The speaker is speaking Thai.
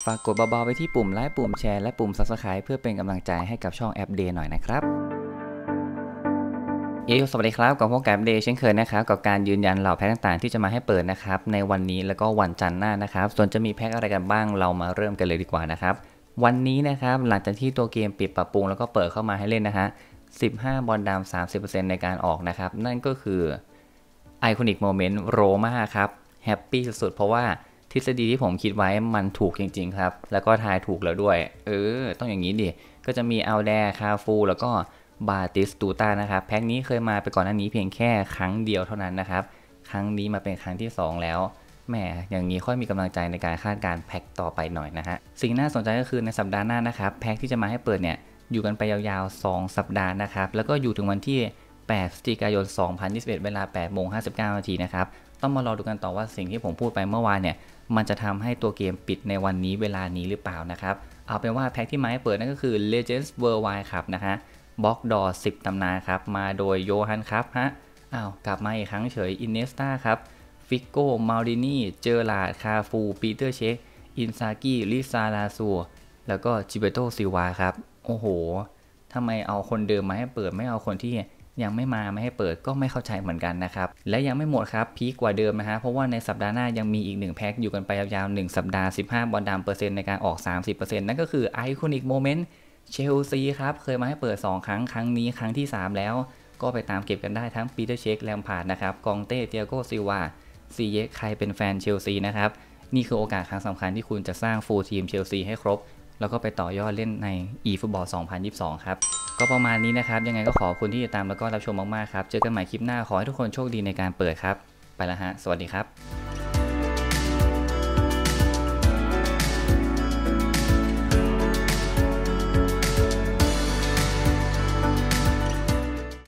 ฝากกดเบาๆไปที่ปุ่มไลค์ปุ่มแชร์และปุ่ม Subscribe เพื่อเป็นกำลังใจให้กับช่องแอปเดย์หน่อยนะครับสวัสดีครับกับพวกแอปเดย์เช่นเคยนะครับกับการยืนยันเหล่าแพ็คต่างๆที่จะมาให้เปิดนะครับในวันนี้แล้วก็วันจันทร์หน้านะครับส่วนจะมีแพ็คอะไรกันบ้างเรามาเริ่มกันเลยดีกว่านะครับวันนี้นะครับหลังจากที่ตัวเกมปิดปรับปรุงแล้วก็เปิดเข้ามาให้เล่นนะฮะ15บอลดำ 30% ในการออกนะครับนั่นก็คือไอคอนิกโมเมนต์โรม่าครับแฮปปี้สุดๆเพราะว่าทฤษฎีที่ผมคิดไว้มันถูกจริงๆครับแล้วก็ทายถูกแล้วด้วยต้องอย่างนี้ดิก็จะมีอัลแดคาฟูแล้วก็บาติสตูตานะครับแพ็คนี้เคยมาไปก่อนหน้านี้เพียงแค่ครั้งเดียวเท่านั้นนะครับครั้งนี้มาเป็นครั้งที่2แล้วแหมอย่างนี้ค่อยมีกำลังใจในการคาดการแพ็คต่อไปหน่อยนะฮะสิ่งน่าสนใจก็คือในสัปดาห์หน้านะครับแพ็คที่จะมาให้เปิดเนี่ยอยู่กันไปยาวๆ2สัปดาห์นะครับแล้วก็อยู่ถึงวันที่8พฤศจิกายน2021เวลา 8:59 น.นะครับต้องมารอดูกันต่อว่าสิ่งที่ผมพูดไปเมื่อวานเนี่ยมันจะทำให้ตัวเกมปิดในวันนี้เวลานี้หรือเปล่านะครับเอาเป็นว่าแพ็คที่มาให้เปิดนั่นก็คือ Legends Worldwide ครับนะฮะบล็อกดอ10ตำนานครับมาโดยโยฮันครับฮะกลับมาอีกครั้งเฉยอินเนสตาครับฟิโก้มาลดินีเจอราร์ดคาฟูปีเตอร์เชคอินซากิลิซาลาซูแล้วก็จิเบโตซิลวาครับโอ้โหทำไมเอาคนเดิมมาให้เปิดไม่เอาคนที่ยังไม่มาไม่ให้เปิดก็ไม่เข้าใจเหมือนกันนะครับและยังไม่หมดครับพีคกว่าเดิมนะฮะเพราะว่าในสัปดาห์หน้ายังมีอีก1แพ็คอยู่กันไปยาวๆ1สัปดาห์15บอลดำเปอร์เซ็นต์ในการออก 30% นั่นก็คือไอคอนิกโมเมนต์เชลซีครับเคยมาให้เปิด2ครั้งครั้งนี้ครั้งที่3แล้วก็ไปตามเก็บกันได้ทั้งปีเตอร์เชคแลมพาร์ดนะครับกองเต้เตียโกซิลวาซีเยใครเป็นแฟนเชลซีนะครับนี่คือโอกาสครั้งสำคัญที่คุณจะสร้างฟูลทีมเชลซีให้ครบแล้วก็ไปต่อยอดเล่นใน eFootball 2022 ครับก็ประมาณนี้นะครับยังไงก็ขอบคุณที่ติดตามแล้วก็รับชมมากๆครับเจอกันใหม่คลิปหน้าขอให้ทุกคนโชคดีในการเปิดครับไปแล้วฮะสวัสดีครับ